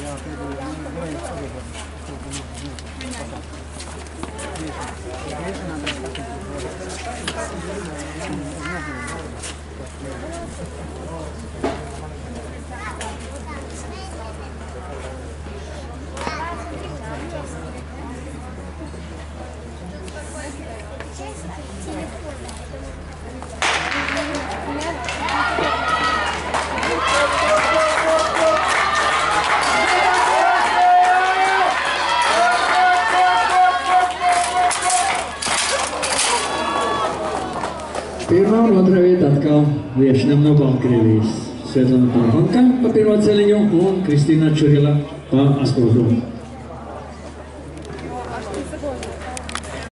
Pirmā un otrā vieta atkal viešņam no Baltkrievijas. Svetlana Parafanka pa pirmo celiņu un Kristīna Čurila pa 8.